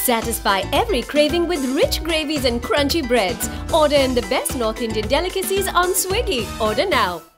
Satisfy every craving with rich gravies and crunchy breads. Order in the best North Indian delicacies on Swiggy. Order now.